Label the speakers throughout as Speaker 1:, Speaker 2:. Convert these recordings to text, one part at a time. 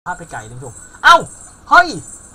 Speaker 1: ภาพไปไกลท่านผู้ชมเอ้าเฮ้ย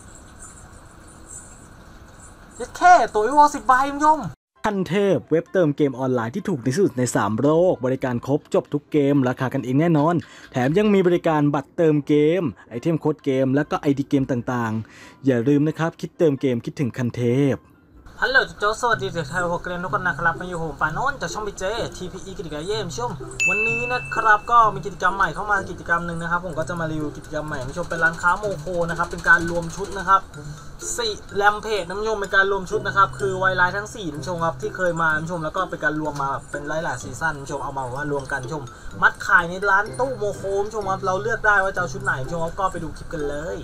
Speaker 1: ยัดแค่ตัววิว10 ใบท่านผู้ชม
Speaker 2: ขั้นเทพเว็บเติมเกมออนไลน์ที่ถูกที่สุดใน3โลกบริการครบจบทุกเกมราคากันเองแน่นอนแถมยังมีบริการบัตรเติมเกมไอเทมโค้ดเกมและก็ไอดีเกมต่างๆอย่าลืมนะครับคิดเติมเกมคิดถึงขั้นเทพ
Speaker 1: ฮัลโหลโจสวัสดีเด็กไทยโปรแกรมทุกคนนะครับมาอยู่ผมปานนท์จากช่องพีเจ TPE กิจกรรมเยี่ยมชมวันนี้นะครับก็มีกิจกรรมใหม่เข้ามากิจกรรมหนึ่งนะครับผมก็จะมารีวิวกิจกรรมใหม่ท่านผู้ชมเป็นร้านค้าโมโคนะครับเป็นการรวมชุดนะครับ4แรมเพจท่านผู้ชมเป็นการรวมชุดนะครับคือไวไลท์ทั้ง4ท่านผู้ชมครับที่เคยมาท่านผู้ชมแล้วก็เป็นการรวมมาเป็นหลายๆซีซั่นท่านผู้ชมเอามาว่ารวมกันท่านผู้ชมมัดขายในร้านตู้โมโคท่านผู้ชมครับเราเลือกได้ว่าจะเอาชุดไหนท่านผู้ชมก็ไปดูคลิปกันเลย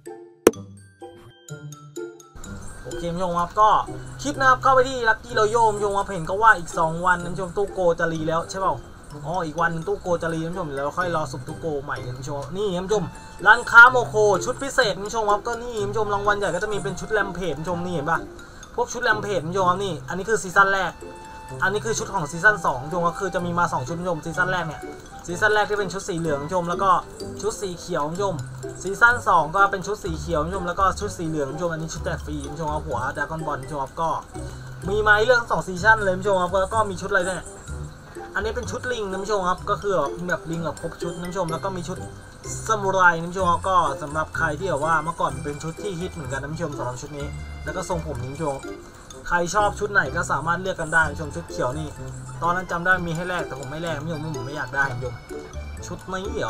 Speaker 1: โอเคท่านผู้ชมครับก็คลิปนะครับเข้าไปที่ลัคกี้โรโย่ท่านผู้ชมครับเห็นก็ว่าอีก2 วันท่านผู้ชมตู้โกจะรีแล้วใช่เปล่าอ๋ออีกวันนึงตู้โกจะรีท่านผู้ชมแล้วค่อยรอสุ่มตู้โกใหม่ท่านผู้ชมนี่ท่านผู้ชมร้านค้าโมโคชุดพิเศษท่านผู้ชมครับก็นี่ท่านผู้ชมรางวัลใหญ่ก็จะมีเป็นชุดแรมเพจท่านผู้ชมนี่เห็นปะพวกชุดแรมเพจท่านผู้ชมครับนี่อันนี้คือซีซั่นแรกอันนี้คือชุดของซีซั่น2ท่านผู้ชมก็คือจะมีมา2ชุดท่านผู้ชมซีซั่นแรกเนี่ยซีซั่นแรกที่เป็นชุดสีเหลืองท่านผู้ชมแล้วก็ชุดสีเขียวท่านผู้ชมซีซั่น2ก็เป็นชุดสีเขียวท่านผู้ชมแล้วก็ชุดสีเหลืองท่านผู้ชมอันนี้ชุดแจกฟรีท่านผู้ชมเอาหัวดราก้อนบอลท่านผู้ชมก็มีมาเรื่อง2ซีซั่นเลยท่านผู้ชมครับแล้วก็มีชุดอะไรเนี่ยอันนี้เป็นชุดลิงท่านผู้ชมครับก็คือแบบลิงแบบครบชุดท่านผู้ชมแล้วก็มีชุดซามูไรท่านผู้ชมก็สำหรับใครที่แบบว่าเมื่อก่อนเป็นชุดที่ฮิตเหมือนกันท่านผู้ชมสำหรับชุดนี้แล้วก็ทรงผมท่านผู้ชมใครชอบชุดไหนก็สามารถเลือกกันได้ท่านผู้ชมชุดเขียวนี่ตอนนั้นจำได้มีให้แลกแต่ผมไม่แลกท่านผู้ชมผมไม่อยากได้ท่านผู้ชมชุดนี้เหรอ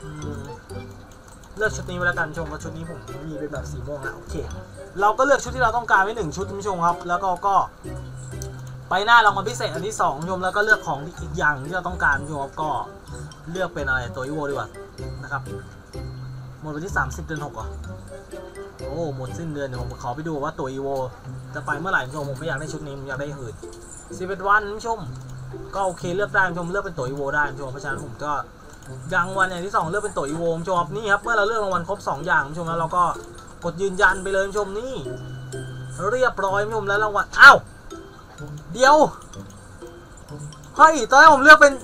Speaker 1: เลือกชุดนี้ไว้แล้วกันชมว่าชุดนี้ผมมีเป็นแบบสีม่วงนะโอเคเราก็เลือกชุดที่เราต้องการไว้1ชุดท่านผู้ชมครับแล้วก็ไปหน้ารางวัลพิเศษอันที่2ชมแล้วก็เลือกของอีกอย่างที่เราต้องการชมก็เลือกเป็นอะไรตัวอีโวดีกว่านะครับหมดวันที่30 เดือน 6เหรอโอ้หมดสิ้นเดือนเดี๋ยวผมขอไปดูว่าตัวอีโวจะไปเมื่อไหร่ชมผมไม่อยากได้ชุดนี้ผมอยากได้หืด11 วันชมก็โอเคเลือกได้ชมเลือกเป็นตัวอีโวได้ชมเพราะฉะนั้นผมก็รางวัลอย่างที่2เลือกเป็นตัวอีโวชมนี่ครับเมื่อเราเลือกรางวัลครบ2อย่างชมแล้วเราก็กดยืนยันไปเลยชมนี่เรียบร้อยชมแล้วรางวัลอ้าวเดี๋ยวเฮ้ยตอนแรกผมเลือกเป็น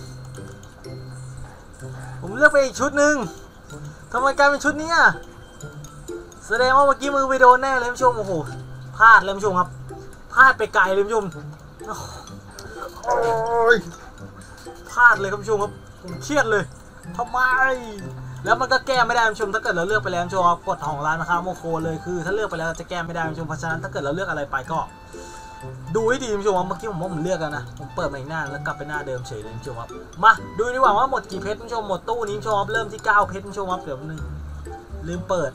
Speaker 1: อีกชุดหนึ่งทำไมกลายเป็นชุดนี้อ่ะแสดงว่าเมื่อกี้มือไปโดนแน่เลยผู้ชมโอ้โหพลาดเลยผู้ชมครับพลาดไปไกลเลยผู้ชมโอ้ยพลาดเลยครับผู้ชมครับผมเครียดเลยทำไมแล้วมันก็แก้ไม่ได้ผู้ชมถ้าเกิดเราเลือกไปแล้วผู้ชมกฎของร้านนะครับโมโคเลยคือถ้าเลือกไปแล้วจะแก้ไม่ได้ผู้ชมเพราะฉะนั้นถ้าเกิดเราเลือกอะไรไปก็ดูให้ดีผู้ชมเมื่อกี้ผมเลือกกันนะผมเปิดมาอีกหน้าแล้วกลับไปหน้าเดิมเฉยเลยผู้ชมครับมาดูดีกว่าหมดกี่เพชรผู้ชมหมดตู้นี้ผู้ชมเริ่มที่9เพชรผู้ชมครับเดี๋ยวนึงลืมเปิด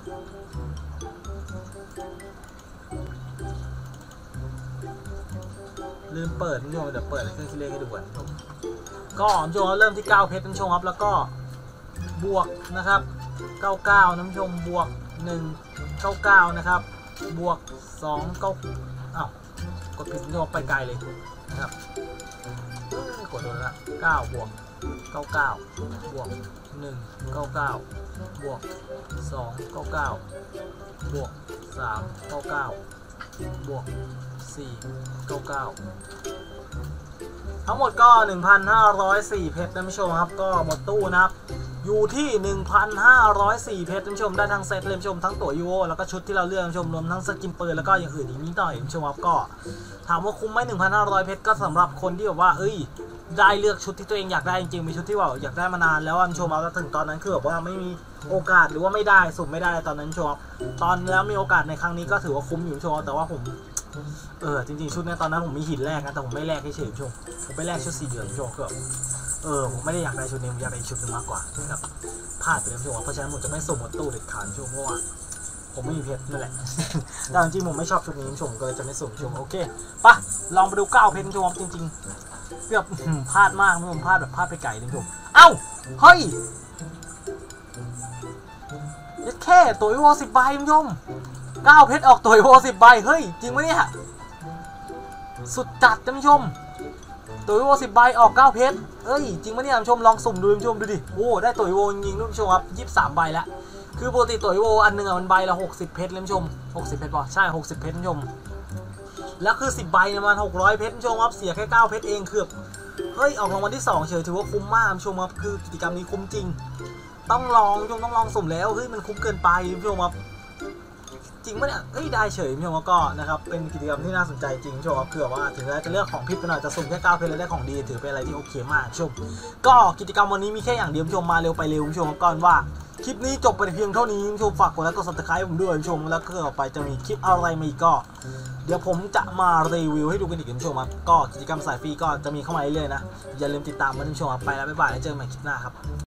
Speaker 1: ผู้ชมเดี๋ยวเปิดเครื่องคิดเลขให้ดูก่อนผู้ชมก็ผู้ชมเริ่มที่9เพชรผู้ชมครับแล้วก็บวกนะครับ99นะผู้ชมบวก199นะครับบวก2 อ้าวกดผิดผู้ชมไปไกลเลยนะครับกดโดนละ9บวก99บวก199บวก299บวก399บวก499ทั้งหมดก็ 1,504 เพชรท่านผู้ชมครับก็หมดตู้นะครับอยู่ที่ 1,504 เพชรท่านผู้ชมได้ทั้งเซตเลยท่านผู้ชมทั้งตัวยูโอแล้วก็ชุดที่เราเลือกท่านผู้ชมรวมทั้งสกินปืนแล้วก็อย่างอื่นอีกนิดหน่อยท่านผู้ชมครับก็ถามว่าคุ้มไหม 1,500 เพชรก็สำหรับคนที่แบบว่าได้เลือกชุดที่ตัวเองอยากได้จริงๆมีชุดที่ว่าอยากได้มานานแล้วท่านผู้ชมครับถึงตอนนั้นคือแบบว่าไม่มีโอกาสหรือว่าไม่ได้สุ่มไม่ได้ตอนนั้นท่านผู้ชมตอนแล้วมีโอกาสในครั้งนี้ก็ถือว่าคุ้มอยู่ท่านผู้ชมแต่ว่าผมจริงๆชุดนี้ตอนนั้นผมมีหินแรกนะแต่ผมไม่แลกเฉยๆชมผมไปแลกชุดสีเหลืองชมก็ผมไม่ได้อยากได้ชุดนี้ผมอยากได้ชุดนึงมากกว่านะครับพลาดไปแล้วชมเพราะฉะนั้นผมจะไม่ส่งหมดตู้เด็ดขาดชมเพราะว่าผมไม่มีเพชรนั่นแหละแต่จริงๆผมไม่ชอบชุดนี้ชมก็เลยจะไม่ส่งชมโอเคปะลองไปดู9เพชรชมจริงๆเกือบพลาดมากผมพลาดแบบพลาดไปไกลเลยชมเอ้าเฮ้ยแค่ตัวอีโว10 ใบชม9เพชรออกตัวอีโว10 ใบเฮ้ยจริงไหมเนี่ยสุดจัดท่านผู้ชมตัวอีโว10 ใบออก9เพชรจริงไหมเนี่ยท่านผู้ชมลองสุ่มดูท่านผู้ชมดูดิโอ้ได้ตัวอีโวจริงๆท่านผู้ชมครับ23 ใบแล้วคือปกติตัวอีโวอันหนึ่งมันใบละ60 เพชรท่านผู้ชม60 เพชรป่ะใช่60 เพชรท่านผู้ชมแล้วคือ10 ใบเนี่ยมัน600 เพชรท่านผู้ชมครับเสียแค่9เพชรเองคือออกรางวัลที่2เฉยถือว่าคุ้มมากท่านผู้ชมครับคือกิจกรรมนี้คุ้มจริงต้องลองคุณผู้ชมต้องลองสุ่มแล้วเฮ้ยมันคุ้มเกินไปคุณผู้ชมครับจริงปะเนี่ยเอ้ยได้เฉยคุณผู้ชมก็นะครับเป็นกิจกรรมที่น่าสนใจจริงคุณผู้ชมครับเผื่อว่าถึงแม้จะเลือกของผิดไปหน่อยจะสุ่มแค่9เพชรแล้วได้ของดีถือเป็นอะไรที่โอเคมากคุณผู้ชมก็กิจกรรมวันนี้มีแค่อย่างเดียวคุณผู้ชมมาเร็วไปเร็วคุณผู้ชมก่อนว่าคลิปนี้จบไปเพียงเท่านี้คุณผู้ชมฝากกดไลค์กด Subscribe ผมด้วยคุณผู้ชมแล้วก็ต่อไปจะมีคลิปอะไรมาอีกก็เดี๋ยวผมจะมารีวิวให้ดูกันอีกคุณผู้ชมครับก็กิจกรรมสายฟรีก็จะมีเข้ามาเรื่อยๆนะอย่าลืมติดตามมันคุณผู้ชมไปแล้วบ๊ายบายแล้วเจอกันใหม่คลิปหน้าครับ